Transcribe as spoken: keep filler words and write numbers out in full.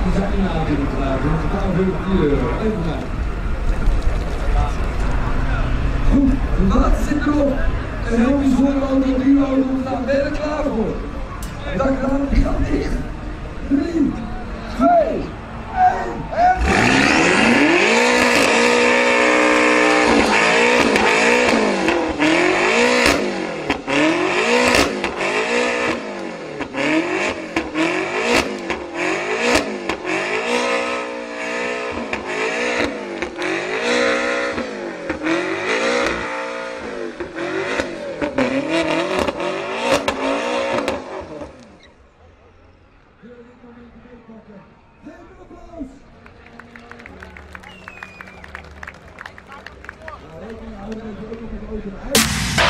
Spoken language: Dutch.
die zijn hier natuurlijk klaar. Dus in totaal vijfentien euro. Even kijken. Goed, de water zit erop. Een heel bijzonder auto, die auto staan. Ben je er klaar voor? Dak eraan, die gaat dicht. drie, twee, één, en... Applaus!